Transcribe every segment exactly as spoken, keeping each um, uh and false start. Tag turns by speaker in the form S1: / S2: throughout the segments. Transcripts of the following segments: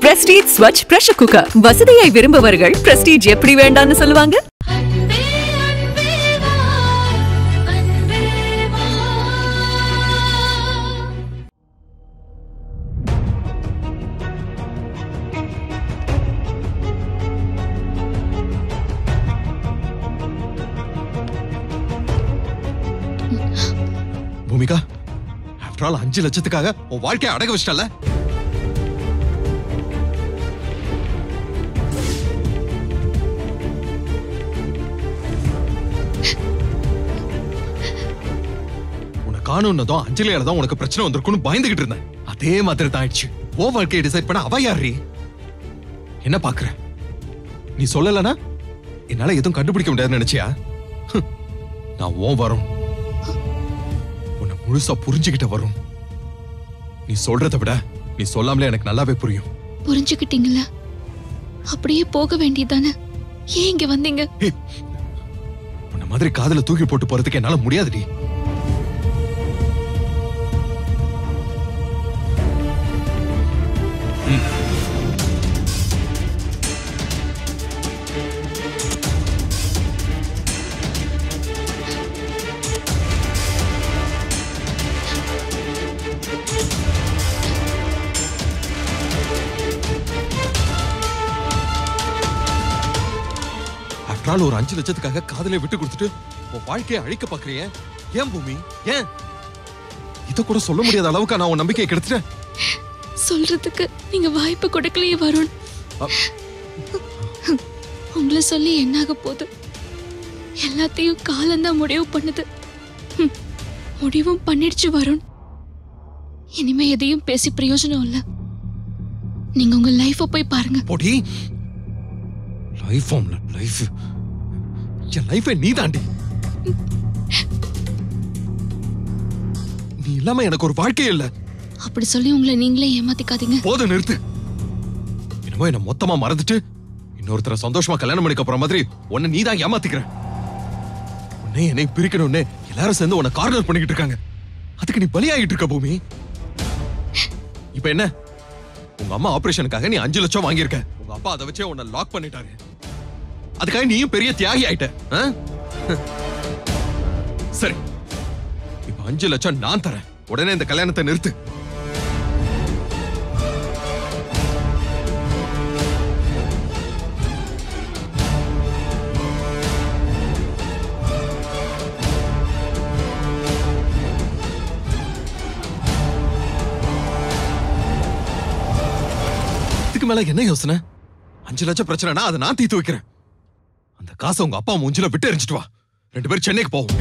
S1: Prestige Swachh pressure cooker. வசதியை விரும்புபவர்கள் prestige எப்படி வேண்டாம்னு சொல்லுவாங்க?
S2: பூமிகா, ஆஃப்டர் ஆல் அஞ்சு லட்சத்துக்காக உன் வாழ்க்கையை அடக வச்சிட்டல. உன்னை காணும்னதும் அஞ்சலியால தான் உனக்கு பிரச்சனை வந்திருக்குன்னு பயந்துகிட்டு இருந்தேன். அதே மாதிரி தான் ஆயிடுச்சு. ஓ வாழ்க்கையை டிசைட் பண்ண அவ யாரு? என்ன பாக்குற? நீ சொல்லலனா என்னால எதுவும் கண்டுபிடிக்க முடியாதுன்னு நினைச்சியா? நான் ஓ வரும் முழுசா புரிஞ்சுக்கிட்ட வரும். நீ சொல்றதை விட நீ சொல்லாமலே எனக்கு நல்லாவே புரியும்.
S3: புரிஞ்சுக்கிட்டீங்களா? அப்படியே போக வேண்டியதானே? ஏன் இங்க வந்தீங்க?
S2: உன்ன மாதிரி காதல தூக்கி போட்டு போறதுக்கு என்னால முடியாதுடி. ஒரு அஞ்சு லட்சத்துக்காக காதலை விட்டு கொடுத்துட்டு உன் வாழ்க்கையை அழிக்க பாக்குறிய? ஏன் பூமி? ஏன் இத கூட சொல்ல முடியாத அளவுக்கு நான் உன் நம்பிக்கையை கெடுத்துட்டேன்?
S3: சொல்றதுக்கு நீங்க வாய்ப்பு கொடுக்கலையே வருண். உங்களை சொல்லி என்னாக போகுது? எல்லாத்தையும் காலம்தான் முடிவு பண்ணுது. முடிவும் பண்ணிடுச்சு வருண். இனிமே எதையும் பேசி பிரயோஜனம் இல்ல. நீங்க உங்க லைஃப போய் பாருங்க.
S2: போடி. Life ஆம்ல life. என் லைஃபே நீ தாண்டி. நீ இல்லாம எனக்கு ஒரு வாழ்க்கையே இல்ல.
S3: அப்படி சொல்லி உங்களை நீங்களே ஏமாத்திக்காதீங்க.
S2: போதும், நிறுத்து. என்னமோ என்ன மொத்தமா மறந்துட்டு இன்னொருத்தர சந்தோஷமா கல்யாணம் பண்ணிக்க போற மாதிரி உன்னை நீ தான் ஏமாத்திக்கிற. உன்னை என்னை பிரிக்கணும்னு எல்லாரும் சேர்ந்து உன்னை கார்னர் பண்ணிக்கிட்டு இருக்காங்க. அதுக்கு நீ பலியாகிட்டு இருக்க பூமி. இப்ப என்ன? உங்க அம்மா ஆபரேஷனுக்காக நீ அஞ்சு லட்சம் வாங்கியிருக்க. உங்க அப்பா அதை வச்சே உன்னை லாக் பண்ணிட்டாரு. அதுக்காக நீயும் பெரிய தியாகி ஆயிட்ட. சரி, இப்ப அஞ்சு லட்சம் நான் தரேன். உடனே இந்த கல்யாணத்தை நிறுத்து. இதுக்கு மேல என்ன யோசனை? அஞ்சு லட்சம் பிரச்சனைனா அதை நான் தீர்த்து வைக்கிறேன். அந்த காசை உங்க அப்பா மூஞ்சில விட்டு எரிஞ்சிட்டு வா. ரெண்டு பேரும் சென்னைக்கு போவோம்.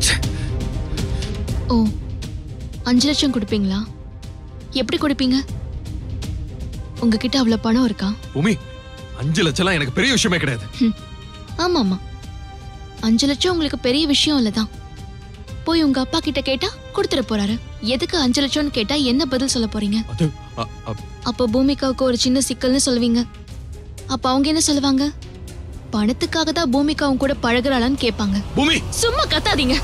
S3: ஓ, அஞ்சு லட்சம் கொடுப்பீங்களா? எப்படி கொடுப்பீங்க? உங்ககிட்ட அவ்வளவு பணம் இருக்கா?
S2: பூமி, அஞ்சு லட்சம் எனக்கு பெரிய விஷயமே கிடையாது.
S3: ஆமா ஆமா, அஞ்சு லட்சம் உங்களுக்கு பெரிய விஷயம் இல்லதான். போய் உங்க அப்பா கிட்ட கேட்டா கொடுத்துட போறாரு. எதுக்கு அஞ்சு லட்சம்னு கேட்டா என்ன பதில் சொல்ல போறீங்க? அப்ப பூமிகாவுக்கு ஒரு சின்ன சிக்கல்னு சொல்லுவீங்க. அப்ப அவங்க என்ன சொல்லுவாங்க? பணத்துக்காக தான் பூமிகாவும் கூட பழகுறாளான்னு கேட்பாங்க.
S2: பூமி,
S3: சும்மா கத்தாதீங்க.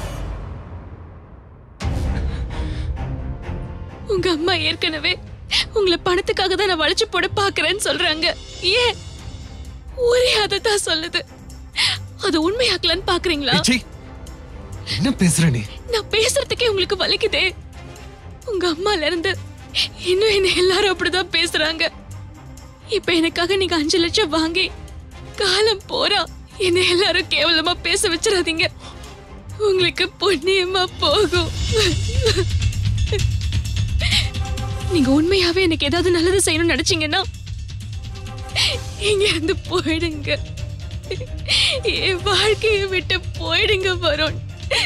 S3: உங்க அம்மா ஏற்கனவே உங்களை பணத்துக்காக தான் நான் வளைச்சு போட பாக்குறேன்னு சொல்றாங்க. ஏன் ஒரே அததான் சொல்லுது. அது உண்மையாக்கலான்னு பாக்குறீங்களா?
S2: என்ன பேசுற நீ?
S3: நான் பேசுறதுக்கே உங்களுக்கு வலிக்குதே. உங்க அம்மால இருந்து இன்னும் என்ன எல்லாரும் அப்படிதான் பேசுறாங்க. இப்ப எனக்காக நீங்க அஞ்சு லட்சம் வாங்கி காலம் போறா என்ன எல்லாரும் கேவலமா பேச வச்சிடாதீங்க. உங்களுக்கு புண்ணியமா போகும். நீங்க உண்மையாவே எனக்கு ஏதாவது நல்லது செய்யணும்னு நினைச்சீங்கன்னா இங்க இருந்து போயிடுங்க. என் வாழ்க்கையை விட்டு போயிடுங்க வருண்.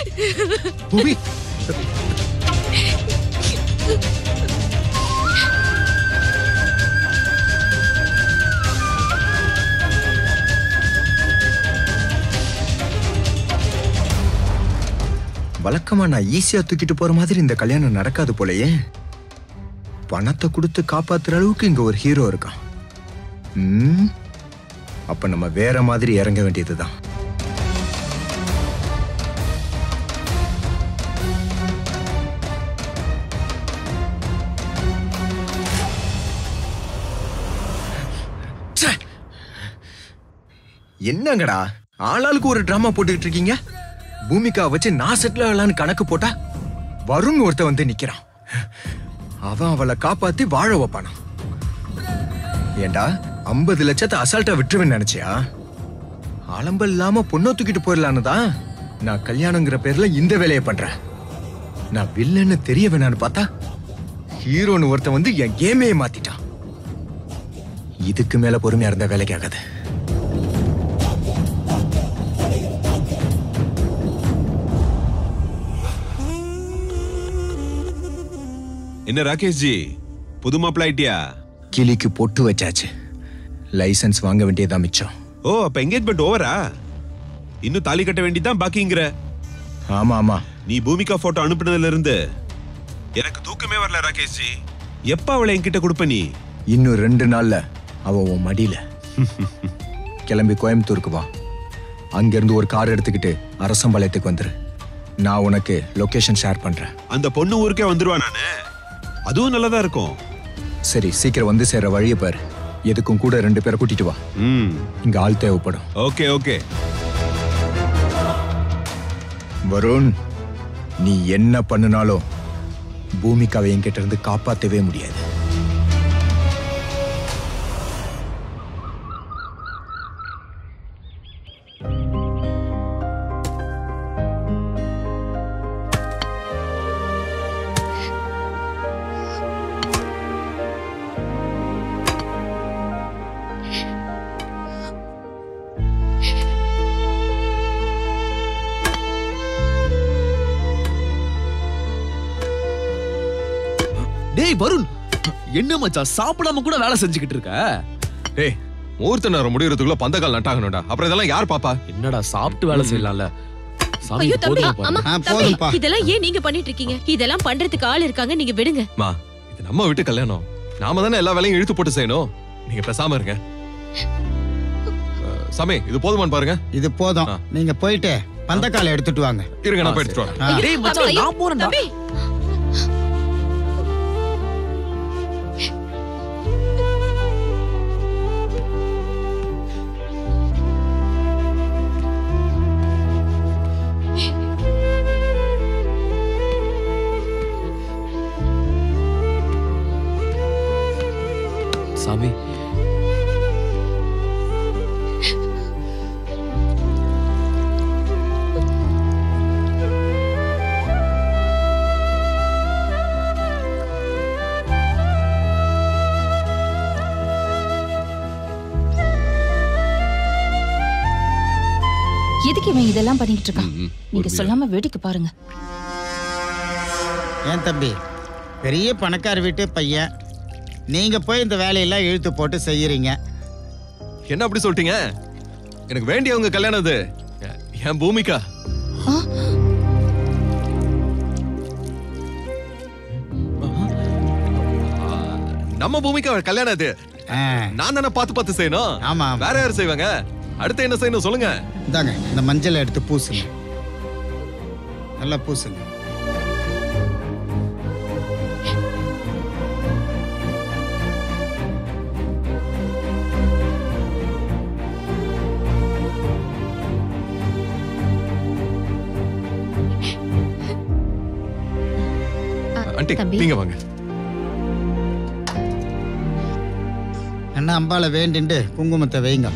S4: வழக்கமா நான் ஈஸியா தூக்கிட்டு போற மாதிரி இந்த கல்யாணம் நடக்காது போலயே. பணத்தை கொடுத்து காப்பாத்துற அளவுக்கு இங்க ஒரு ஹீரோ இருக்கான். ம், அப்ப நம்ம வேற மாதிரி இறங்க வேண்டியதுதான். என்னங்கடா ஆளாளுக்கு ஒரு டிராமா போட்டுக்கிட்டு இருக்கீங்க? பூமிகா வச்சு நான் செட்டில் ஆகலான்னு கணக்கு போட்டா வருண் ஒருத்த வந்து நிக்கிறான். அவன் அவளை காப்பாத்தி வாழ வைப்பானா? ஏண்டா ஐம்பது லட்சத்தை அசால்ட்டா விட்டுருவேன்னு நினைச்சியா? ஆலம்பல் இல்லாம பொண்ணை தூக்கிட்டு போயிடலான்னு தான் நான் கல்யாணங்கிற பேர்ல இந்த வேலையை பண்றேன். நான் வில்லன்னு தெரிய வேணான்னு பார்த்தா ஹீரோன்னு ஒருத்தன் வந்து என் கேமே மாத்திட்டான். இதுக்கு மேல பொறுமையா இருந்த வேலைக்கு ஆகாது.
S5: என்ன ராகேஷ் ஜி, புது மாப்பிள்ள ஆயிட்டியா?
S4: கிளிக்கு பொட்டு வச்சாச்சு, லைசன்ஸ் வாங்க வேண்டியதா மிச்சம்.
S5: ஓ, அப்ப என்கேஜ்மெண்ட் ஓவரா? இன்னும் தாலி கட்ட வேண்டியதான் பாக்கிங்கிற?
S4: ஆமா ஆமா.
S5: நீ பூமிகா போட்டோ அனுப்புனதுல இருந்து எனக்கு தூக்கமே வரல ராகேஷ் ஜி. எப்ப அவளை என்கிட்ட கொடுப்ப நீ?
S4: இன்னும் ரெண்டு நாள்ல அவ உன் மடியில. கிளம்பி கோயம்புத்தூருக்கு வா. அங்கிருந்து ஒரு கார் எடுத்துக்கிட்டு அரசம்பாளையத்துக்கு வந்துரு. நான் உனக்கு லொகேஷன் ஷேர் பண்றேன்.
S5: அந்த பொண்ணு ஊருக்கே வந்துருவா நானு. அதுவும் நல்லதா இருக்கும்.
S4: சரி, சீக்கிரம் வந்து சேர வழிய பாரு. எதுக்கும் கூட ரெண்டு பேரை கூட்டிட்டு வா.
S5: ம்,
S4: இங்க ஆள் தேவைப்படும்.
S5: Okay okay.
S4: வருண், நீ என்ன பண்ணினாலும் பூமிகாவை என்கிட்ட இருந்து காப்பாத்தவே முடியாது.
S2: டேய் வருண், என்ன மச்சான் சாப்பிடாம கூட வேலை செஞ்சுக்கிட்டு இருக்க? டேய், முகூர்த்த நேரம் முடியறதுக்குள்ள பந்தக்கால் நட்டாகணும்டா. அப்புறம் இதெல்லாம் யார் பாப்பா? என்னடா சாப்பிட்டு வேலை செய்யலாம்ல.
S6: ஐயோ தம்பி, அம்மா, தம்பி, இதெல்லாம் ஏன் நீங்க பண்ணிட்டு இருக்கீங்க? இதெல்லாம் பண்றதுக்கு ஆள் இருக்காங்க, நீங்க விடுங்க.
S2: மா, இது நம்ம வீட்டு கல்யாணம். நாம தானே எல்லா வேலையும் இழுத்து போட்டு செய்யணும். நீங்க பேசாம இருங்க. சாமி, இது போதுமான்னு பாருங்க.
S7: இது போதும். நீங்க போயிட்டு பந்தக்கால எடுத்துட்டு வாங்க.
S2: இருங்க, நான் போய் எடுத்துட்டு வரேன்.
S6: டேய் மச்சான், நான் போறேன் தம்பி.
S2: சாமி,
S8: எதுக்கு இவன் இதெல்லாம் பண்ணிட்டு இருக்கான்? நீங்க சொல்லாம வேடிக்கை பாருங்க.
S7: ஏன் தம்பி, பெரிய பணக்கார வீட்டு பையன், நீங்க போய் இந்த வேலையெல்லாம் இழுத்து போட்டு செய்யறீங்க.
S2: என்ன அப்படி சொல்லிட்டீங்க? எனக்கு வேண்டியவங்க கல்யாணம் இது. என் பூமிகா. நம்ம பூமிகா கல்யாணம் இது. நான் தானே பார்த்து பார்த்து செய்யணும்.
S7: ஆமா,
S2: வேற யாரும் செய்வாங்க? அடுத்து என்ன செய்யணும் சொல்லுங்க.
S7: இந்தாங்க, இந்த மஞ்சளை எடுத்து பூசுங்க. நல்லா பூசுங்க.
S2: ஆண்டி, நீங்க வாங்க.
S7: என்ன அம்பால வேண்டிண்டு குங்குமத்தை வைங்க.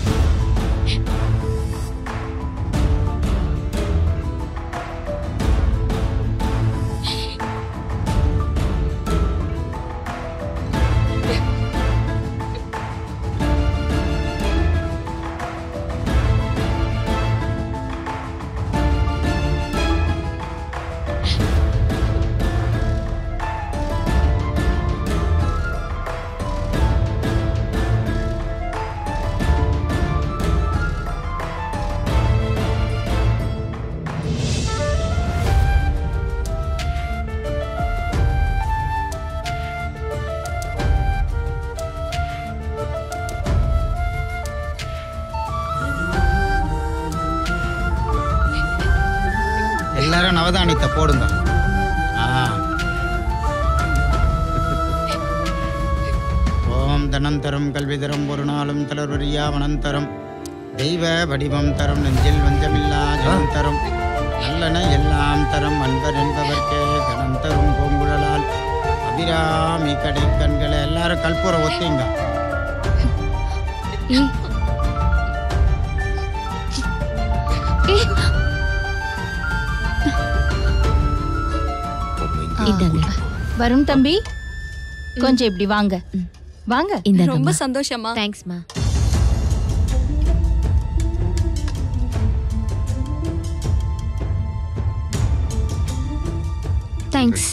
S7: எல்லாரும் நவதானியத்தை போடுங்க. ஓம் தனம் தரும் கல்வி தரும் ஒரு நாளும் தளர்வரியா வனம் தரும் தெய்வ வடிவம் தரும் நெஞ்சில் வஞ்சமில்லா ஜனம் தரும் நல்லன எல்லாம் தரும் அன்பர் என்பவர்க்கே கணம் தரும் பூங்குழலால் அபிராமி கடை கண்களை எல்லாரும் கற்பூரம் ஒத்திங்க.
S8: வரும் தம்பி, கொஞ்சம் இப்படி வாங்க வாங்க.
S1: ரொம்ப சந்தோஷமா.
S6: தேங்க்ஸ்மா.
S3: தேங்க்ஸ்.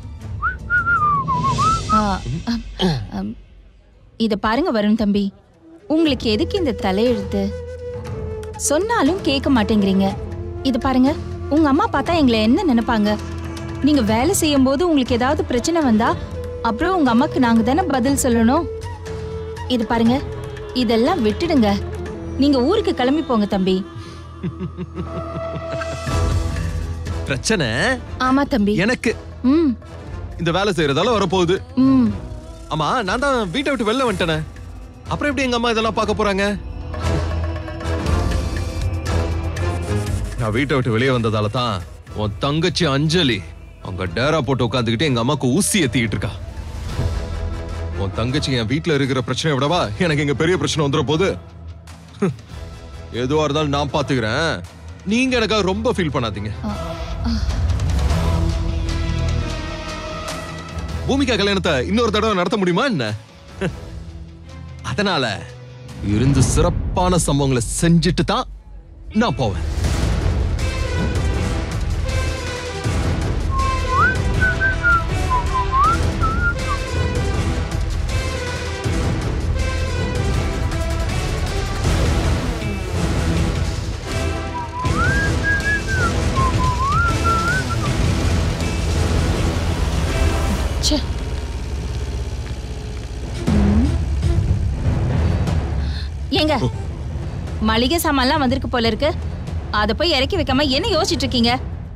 S8: இத பாருங்க வருண் தம்பி, உங்களுக்கு எதுக்கு இந்த தலையெழுத்து? சொன்னாலும் கேட்க மாட்டேங்கிறீங்க. இது பாருங்க, உங்க அம்மா பார்த்தா எங்களை என்ன நினைப்பாங்க? நீங்க வேலை செய்யும் போது உங்களுக்கு ஏதாவது பிரச்சனை வந்தா அப்புறம் உங்க அம்மாக்கு நாங்க தானே பதில் சொல்லணும். இது பாருங்க, இதெல்லாம் விட்டுடுங்க. நீங்க ஊருக்கு கிளம்பி போங்க தம்பி.
S2: பிரச்சனை
S8: ஆமா தம்பி
S2: எனக்கு.
S8: ம்
S2: இந்த வேலை செய்யறதால வரப்போகுது.
S8: ம்
S2: ஆமா, நான் தான் வீட்டை விட்டு வெளில வந்துட்டேனே, அப்புறம் எப்படி எங்க அம்மா இதெல்லாம் பார்க்க போறாங்க? நான் வீட்டை விட்டு வெளியே வந்ததால தான் உன் தங்கச்சி அஞ்சலி அங்க டேரா போட்டு உட்காந்துக்கிட்டு எங்க அம்மாக்கு ஊசி ஏத்திக்கிட்டு இருக்கா. உன் தங்கச்சி என் வீட்டுல இருக்கிற பிரச்சனையை விடவா எனக்கு இங்க பெரிய பிரச்சனை வந்துட போகுது. எதுவா இருந்தாலும் நான் பாத்துக்கிறேன், நீங்க எனக்காக ரொம்ப ஃபீல் பண்ணாதீங்க. பூமிகா கல்யாணத்தை இன்னொரு தடவை நடத்த முடியுமா என்ன? அதனால இருந்து சிறப்பான சம்பவங்களை செஞ்சுட்டு தான் நான் போவேன்.
S8: ஏங்க, மளிகை சாமான்லாம் வந்திருக்கு போல இருக்கு. அத போய் இறக்கி வைக்காம என்ன யோசிச்சுட்டு இருக்கீங்க?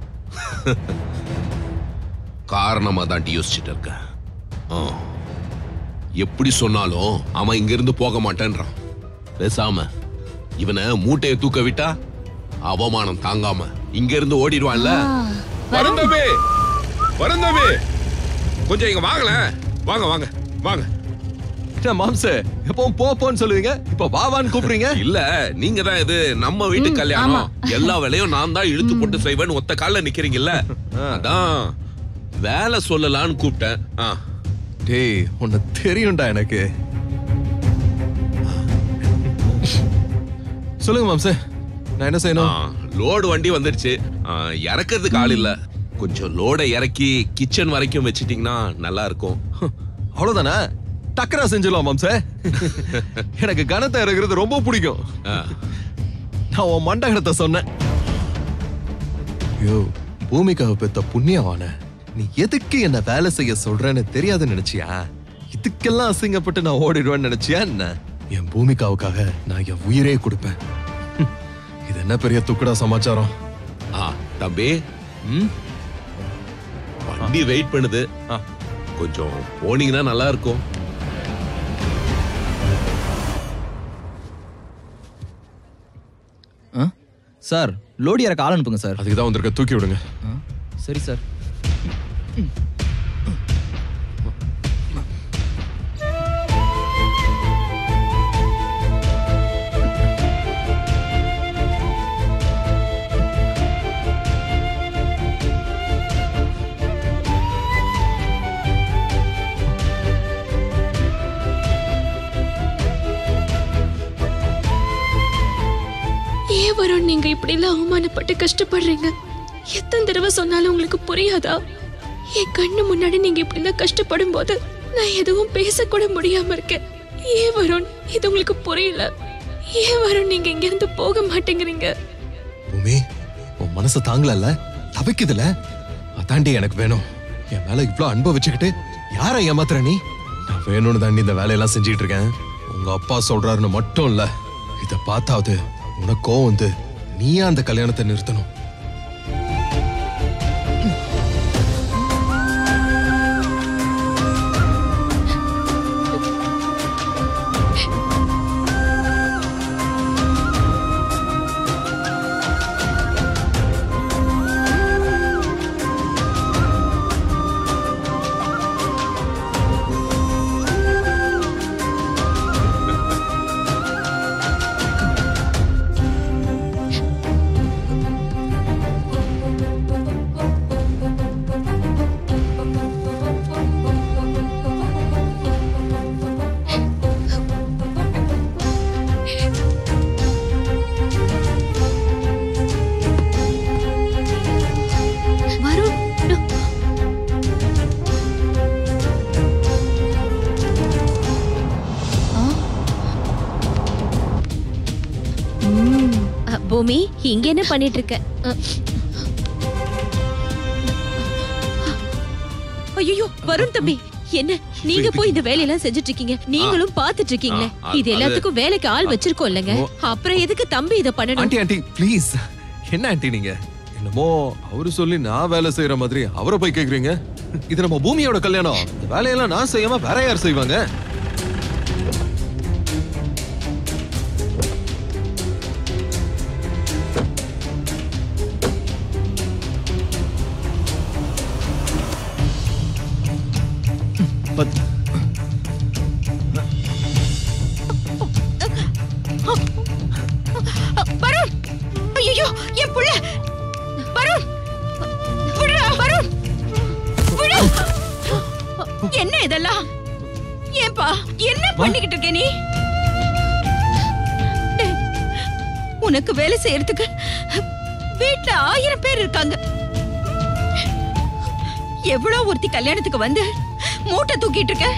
S9: காரணமா தான் யோசிச்சுட்டு இருக்க. எப்படி சொன்னாலும் அவன் இங்க இருந்து போக மாட்டேன்றான். பேசாம இவனை மூட்டையை தூக்க விட்டா அவமானம் தாங்காம இங்க இருந்து ஓடிடுவான்ல.
S5: வருந்தவே வருந்தவே கொஞ்சம் இங்க வாங்கல. வாங்க வாங்க வாங்க.
S2: மாம்சே, எப்பவும் போ போன்னு சொல்லுவீங்க, இப்ப வாவான்னு கூப்பிடுறீங்க.
S5: இல்ல, நீங்க தான் இது நம்ம வீட்டு கல்யாணம், எல்லா வேலையும் நான் தான் இழுத்து போட்டு செய்வேன்னு ஒத்த கால்ல நிக்கிறீங்கல்ல, அதான் வேலை சொல்லலான்னு கூப்பிட்டேன்.
S2: டேய், உன்னை தெரியும்டா எனக்கு. சொல்லுங்க மாம்சே, நான் என்ன செய்யணும்?
S5: லோடு வண்டி வந்துருச்சு, இறக்கிறதுக்கு ஆள் இல்ல. கொஞ்சம் லோட இறக்கி கிச்சன் வரைக்கும் வச்சிட்டீங்கன்னா நல்லா இருக்கும்.
S2: அவ்வளவுதானே, டக்கரா செஞ்சிடலாம் மாம்சே. எனக்கு கனத்தை இறக்குறது ரொம்ப பிடிக்கும். நான் உன் மண்டகத்தை சொன்னேன். ஐயோ, பூமிக்காவை பெத்த புண்ணியவான, நீ எதுக்கு என்ன வேலை செய்ய சொல்றேன்னு தெரியாதுன்னு நினைச்சியா? இதுக்கெல்லாம் அசிங்கப்பட்டு நான் ஓடிடுவேன்னு நினைச்சியா என்ன? என் பூமிக்காவுக்காக நான் என் உயிரே கொடுப்பேன். இது என்ன பெரிய துக்குடா சமாச்சாரம்?
S5: தம்பி, வண்டி வெயிட் பண்ணுது, கொஞ்சம் போனீங்கன்னா நல்லா இருக்கும்.
S10: சார், லோடி இறக்க ஆள் அனுப்புங்க சார்.
S2: அதுக்கு தான் வந்திருக்க, தூக்கி விடுங்க.
S10: சரி சார்.
S3: வரும், நீங்க இப்படி எல்லாம் அவமானப்பட்டு கஷ்டப்படுறீங்க. எத்தனை தடவை சொன்னாலும் உங்களுக்கு புரியாதா? என் கண்ணு முன்னாடி நீங்க இப்படி எல்லாம் கஷ்டப்படும் போது நான் எதுவும் பேசக்கூட முடியாம இருக்கேன். ஏன் வரும், இது உங்களுக்கு புரியல? ஏன் வரும் நீங்க இங்க இருந்து போக மாட்டேங்கிறீங்க?
S2: பூமி, உன் மனசு தாங்கல, தவிக்குதுல, அதாண்டி எனக்கு வேணும். என் மேல இவ்வளவு அன்பை வச்சுக்கிட்டு யாரை ஏமாத்துற நீ? நான் வேணும்னு தாண்டி இந்த வேலையெல்லாம் செஞ்சுட்டு இருக்கேன். உங்க அப்பா சொல்றாருன்னு மட்டும் இல்ல, இத பார்த்தாவது உனக்கோ வந்து நீயா அந்த கல்யாணத்தை நிறுத்தணும்.
S6: பூமி இங்க என்ன பண்ணிட்டு இருக்க? ஐயோ வருண் தம்பி, என்ன நீங்க போய் இந்த வேலையெல்லாம் செஞ்சுட்டு இருக்கீங்க? நீங்களும் பாத்துட்டு இருக்கீங்களே, இது எல்லாத்துக்கும் வேலைக்கு ஆள் வச்சிருக்கோம் இல்லங்க, அப்புறம் எதுக்கு தம்பி இத பண்ணணும்?
S2: ஆண்டி ஆண்டி ப்ளீஸ், என்ன ஆண்டி நீங்க என்னமோ அவரு சொல்லி நான் வேலை செய்யற மாதிரி அவரை போய் கேக்குறீங்க? இது நம்ம பூமியோட கல்யாணம், இந்த வேலையெல்லாம் நான் செய்யாம வேற யார் செய்வாங்க?
S8: வருண், ஐயோ என் புள்ள வருண், விடுடா வருண், விடு. என்ன இதெல்லாம்? ஏன்பா என்ன பண்ணிக்கிட்டு இருக்க நீ? உனக்கு வேலை செய்யறதுக்கு வீட்டுல ஆயிரம் பேர் இருக்காங்க. எவ்வளவு ஒருத்தி கல்யாணத்துக்கு வந்து மூட்டை தூக்கிட்டு இருக்க.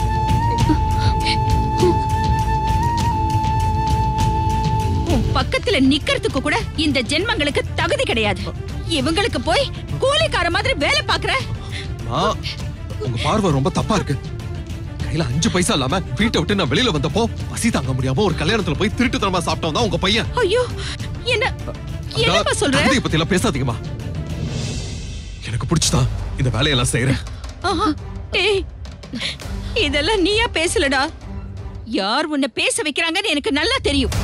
S8: உன் பக்கத்துல நிக்கிறதுக்கு கூட இந்த ஜென்மங்களுக்கு தகுதி கிடையாது. இவங்களுக்கு போய் கூலிக்கார மாதிரி வேலை பாக்குற.
S2: உங்க பார்வை ரொம்ப தப்பா இருக்கு. கையில அஞ்சு பைசா இல்லாம வீட்டை விட்டு நான் வெளியில வந்தப்போ பசி தாங்க முடியாம ஒரு கல்யாணத்துல போய் திருட்டுத்தனமா சாப்பிட்டவன் தான் உங்க பையன்.
S8: ஐயோ என்ன என்னப்பா சொல்ற?
S2: இதை பத்தி எல்லாம் பேசாதீங்கம்மா. எனக்கு பிடிச்சதா இந்த வேலையெல்லாம் செய்யறேன்.
S8: டேய், இதெல்லாம் நீயா பேசலடா. யார் உன்னை பேச வைக்கிறாங்கன்னு எனக்கு நல்லா தெரியும்.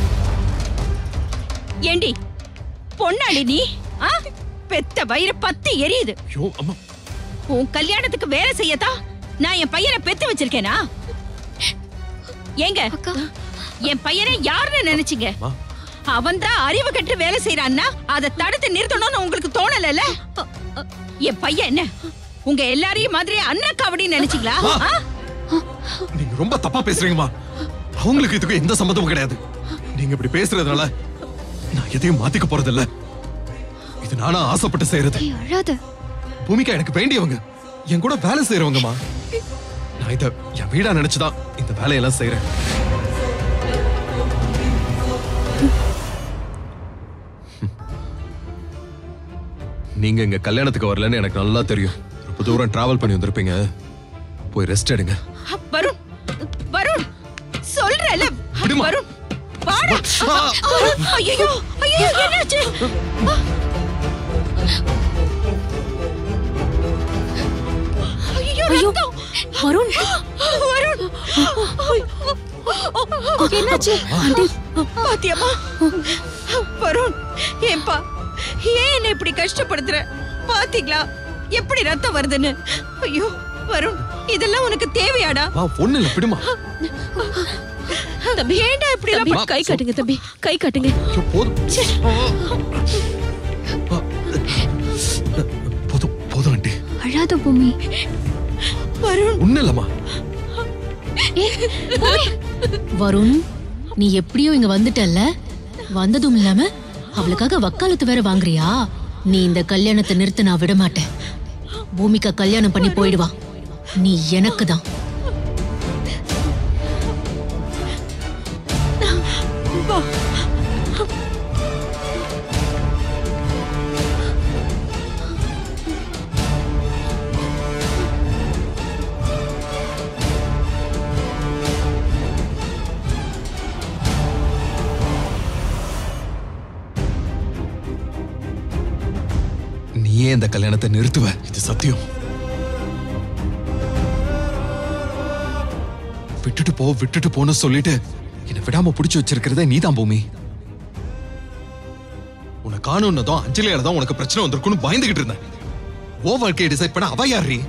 S8: ஏண்டி பொன்னாடி நீ? பெத்த வயிறு பத்து எரியுது. உன் கல்யாணத்துக்கு வேலை செய்யத்தா நான் என் பையனை பெத்து வச்சிருக்கேனா? ஏங்க என் பையனை யாருன்னு நினைச்சீங்க? அவன் தான் அறிவு கட்டு வேலை செய்யறான்னா அதை தடுத்து நிறுத்தணும்னு உங்களுக்கு தோணல? என் பையன் என்ன உங்க எல்லாரையும் மாதிரி அண்ணா காவடி நினைச்சீங்களா?
S2: நீங்க ரொம்ப தப்பா பேசுறீங்கம்மா. அவங்களுக்கு இதுக்கு எந்த சம்பந்தமும் கிடையாது. நீங்க இப்படி பேசுறதுனால நான் எதையும் மாத்திக்க போறது இல்ல. இது நானா ஆசைப்பட்டு செய்யறது. பூமிகா எனக்கு வேண்டியவங்க, என் கூட வேலை செய்யறவங்கம்மா. நான் இத என் வீடா நினைச்சுதான் இந்த வேலையெல்லாம் செய்யறேன். நீங்க இங்க கல்யாணத்துக்கு வரலன்னு எனக்கு நல்லா தெரியும். ரொம்ப தூரம் டிராவல் பண்ணி வந்திருப்பீங்க. போய் ரெஸ்ட் எடுங்க.
S8: வருண், வருண் சொல்றல வருண் வாடா. ஐயோ ஐயோ என்னாச்சு? ஐயோ ரத்தம்.
S6: வருண்
S8: வருண்
S6: என்னாச்சு? ஆண்டி
S8: பாத்தியம்மா? வருண் ஏன்பா ஏன் என்ன இப்படி கஷ்டப்படுத்துற? பாத்தீங்களா எப்படி ரத்தம் வருதுன்னு? ஐயோ வருண் இதெல்லாம் உனக்கு தேவையாடா?
S2: ஒண்ணு இல்ல, பிடுமா.
S6: தம்பி ஏண்டா இப்படி எல்லாம் கை காட்டுங்க தம்பி, கை காட்டுங்க.
S2: போதும் போதும் ஆண்டி.
S3: அழாத பூமி.
S8: வருண்
S2: ஒண்ணு இல்லம்மா.
S11: வருண் நீ எப்படியோ இங்க வந்துட்டல்ல, வந்ததும் இல்லாம அவளுக்காக வக்காலத்து வேற வாங்குறியா? நீ இந்த கல்யாணத்தை நிறுத்த நான் விட மாட்டேன். பூமிகா கல்யாணம் பண்ணி போயிடுவா. நீ எனக்கு தான்.
S2: நீயே இந்த கல்யாணத்தை நிறுத்துவ, இது சத்தியம். விட்டுட்டு போ விட்டுட்டு போன்னு சொல்லிட்டு என்ன விடாம புடிச்சு வச்சிருக்கிறதே நீதான் பூமி. உன்னை காணும்னதும் அஞ்சலியால தான் உனக்கு பிரச்சனை வந்திருக்குன்னு பயந்துகிட்டு இருந்தேன். ஓ வாழ்க்கையை டிசைட் பண்ண அவ யாரு?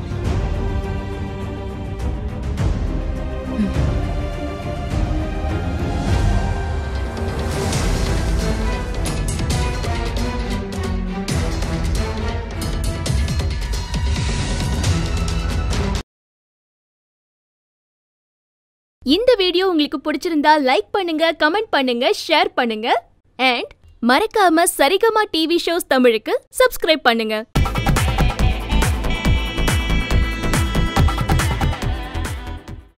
S12: இந்த வீடியோ உங்களுக்கு பிடிச்சிருந்தா லைக் பண்ணுங்க, கமெண்ட் பண்ணுங்க, ஷேர் பண்ணுங்க அண்ட் மறக்காம சரிகமா டிவி ஷோஸ் தமிழுக்கு சப்ஸ்கிரைப் பண்ணுங்க.